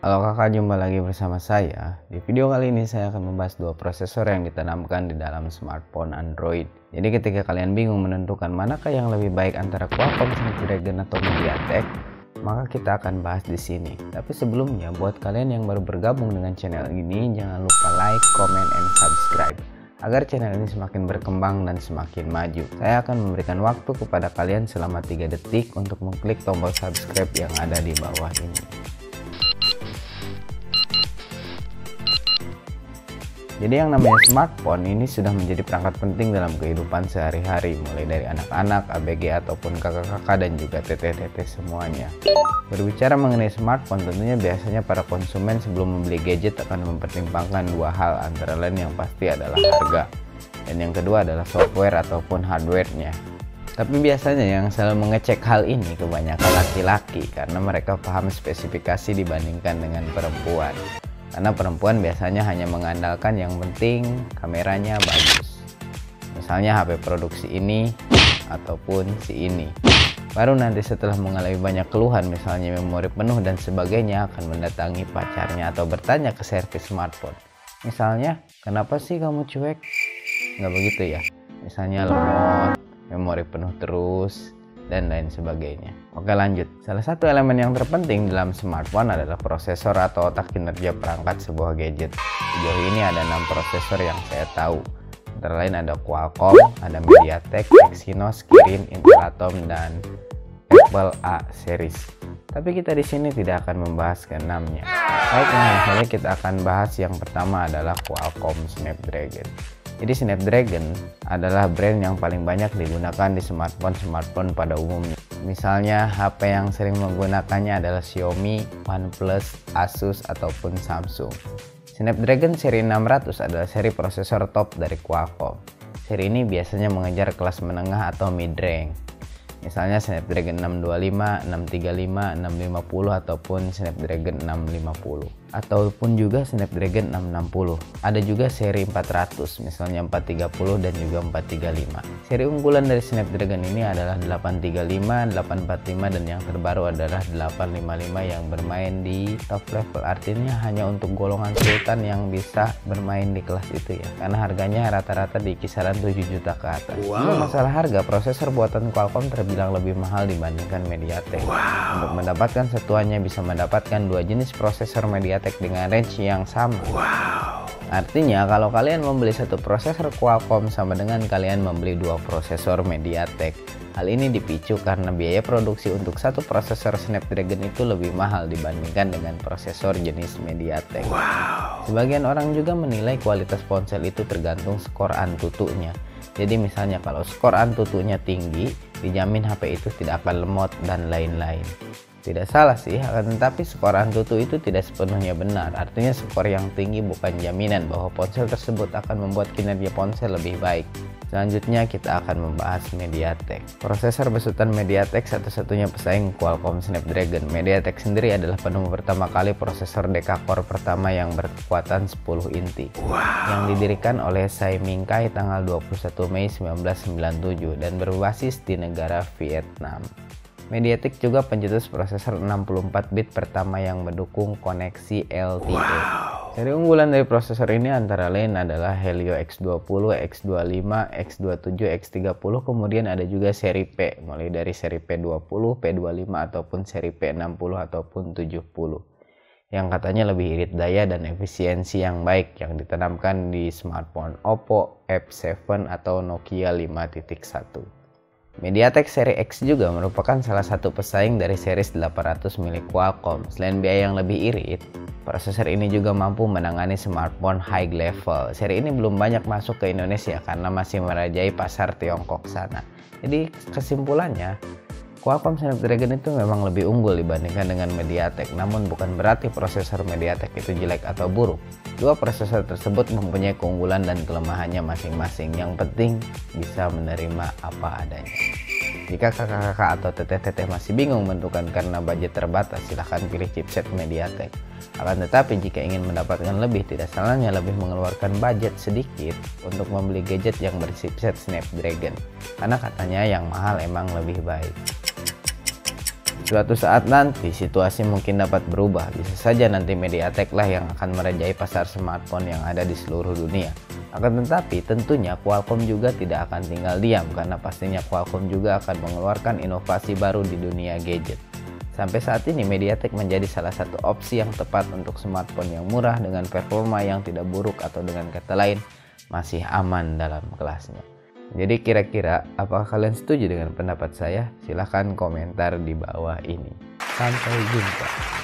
Halo kakak, jumpa lagi bersama saya. Di video kali ini saya akan membahas dua prosesor yang ditanamkan di dalam smartphone Android. Jadi ketika kalian bingung menentukan manakah yang lebih baik antara Qualcomm Snapdragon atau MediaTek, maka kita akan bahas di sini. Tapi sebelumnya, buat kalian yang baru bergabung dengan channel ini, jangan lupa like, comment, and subscribe agar channel ini semakin berkembang dan semakin maju. Saya akan memberikan waktu kepada kalian selama 3 detik untuk mengklik tombol subscribe yang ada di bawah ini. Jadi yang namanya smartphone ini sudah menjadi perangkat penting dalam kehidupan sehari-hari, mulai dari anak-anak, ABG ataupun kakak-kakak dan juga teteh-teteh semuanya. Berbicara mengenai smartphone, tentunya biasanya para konsumen sebelum membeli gadget akan mempertimbangkan dua hal, antara lain yang pasti adalah harga, dan yang kedua adalah software ataupun hardware-nya. Tapi biasanya yang selalu mengecek hal ini kebanyakan laki-laki, karena mereka paham spesifikasi dibandingkan dengan perempuan. Karena perempuan biasanya hanya mengandalkan yang penting kameranya bagus. Misalnya HP produksi ini ataupun si ini. Baru nanti setelah mengalami banyak keluhan, misalnya memori penuh dan sebagainya, akan mendatangi pacarnya atau bertanya ke servis smartphone. Misalnya, kenapa sih kamu cuek? Nggak begitu ya. Misalnya lemot, memori penuh terus, dan lain sebagainya. Oke, lanjut. Salah satu elemen yang terpenting dalam smartphone adalah prosesor atau otak kinerja perangkat sebuah gadget. Sejauh ini ada 6 prosesor yang saya tahu. Antara lain ada Qualcomm, ada MediaTek, Exynos, Kirin, Intel Atom, dan Apple A series. Tapi kita di sini tidak akan membahas ke-6-nya. Baiklah, kita akan bahas yang pertama adalah Qualcomm Snapdragon. Jadi Snapdragon adalah brand yang paling banyak digunakan di smartphone pada umumnya. Misalnya HP yang sering menggunakannya adalah Xiaomi, OnePlus, Asus, ataupun Samsung. Snapdragon seri 600 adalah seri prosesor top dari Qualcomm. Seri ini biasanya mengejar kelas menengah atau mid-range. Misalnya Snapdragon 625, 635, 650, ataupun Snapdragon 650. Ataupun juga Snapdragon 660. Ada juga seri 400, misalnya 430 dan juga 435. Seri unggulan dari Snapdragon ini adalah 835, 845, dan yang terbaru adalah 855 yang bermain di top level. Artinya hanya untuk golongan sultan yang bisa bermain di kelas itu ya. Karena harganya rata-rata di kisaran 7 juta ke atas. Wow. Masalah harga, prosesor buatan Qualcomm terbilang lebih mahal dibandingkan MediaTek. Wow. Untuk mendapatkan satuannya bisa mendapatkan dua jenis prosesor MediaTek dengan range yang sama. Wow. Artinya kalau kalian membeli satu prosesor Qualcomm sama dengan kalian membeli dua prosesor MediaTek. Hal ini dipicu karena biaya produksi untuk satu prosesor Snapdragon itu lebih mahal dibandingkan dengan prosesor jenis MediaTek. Wow. Sebagian orang juga menilai kualitas ponsel itu tergantung skor Antutunya. Jadi misalnya kalau skor Antutunya tinggi, dijamin HP itu tidak akan lemot dan lain-lain. Tidak salah sih, akan tetapi skor Antutu itu tidak sepenuhnya benar. Artinya skor yang tinggi bukan jaminan bahwa ponsel tersebut akan membuat kinerja ponsel lebih baik. Selanjutnya kita akan membahas MediaTek. Prosesor besutan MediaTek satu-satunya pesaing Qualcomm Snapdragon. MediaTek sendiri adalah penemu pertama kali prosesor deca-core pertama yang berkekuatan 10 inti. Wow. Yang didirikan oleh Tsai Ming-kai tanggal 21 Mei 1997 dan berbasis di negara Vietnam. MediaTek juga pencetus prosesor 64 bit pertama yang mendukung koneksi LTE. Wow. Seri unggulan dari prosesor ini antara lain adalah Helio X20, X25, X27, X30, kemudian ada juga seri P, mulai dari seri P20, P25, ataupun seri P60 ataupun 70. Yang katanya lebih irit daya dan efisiensi yang baik yang ditanamkan di smartphone Oppo F7 atau Nokia 5.1. MediaTek seri X juga merupakan salah satu pesaing dari series 800 milik Qualcomm. Selain biaya yang lebih irit, prosesor ini juga mampu menangani smartphone high level. Seri ini belum banyak masuk ke Indonesia karena masih merajai pasar Tiongkok sana. Jadi kesimpulannya, Qualcomm Snapdragon itu memang lebih unggul dibandingkan dengan MediaTek, namun bukan berarti prosesor MediaTek itu jelek atau buruk. Dua prosesor tersebut mempunyai keunggulan dan kelemahannya masing-masing. Yang penting bisa menerima apa adanya. Jika kakak-kakak atau teteh-teteh masih bingung menentukan karena budget terbatas, silahkan pilih chipset MediaTek. Akan tetapi jika ingin mendapatkan lebih, tidak salahnya lebih mengeluarkan budget sedikit untuk membeli gadget yang berchipset Snapdragon. Karena katanya yang mahal emang lebih baik. Suatu saat nanti situasi mungkin dapat berubah, bisa saja nanti MediaTek lah yang akan merajai pasar smartphone yang ada di seluruh dunia. Akan tetapi tentunya Qualcomm juga tidak akan tinggal diam, karena pastinya Qualcomm juga akan mengeluarkan inovasi baru di dunia gadget. Sampai saat ini MediaTek menjadi salah satu opsi yang tepat untuk smartphone yang murah dengan performa yang tidak buruk, atau dengan kata lain masih aman dalam kelasnya. Jadi kira-kira apakah kalian setuju dengan pendapat saya? Silahkan komentar di bawah ini. Sampai jumpa.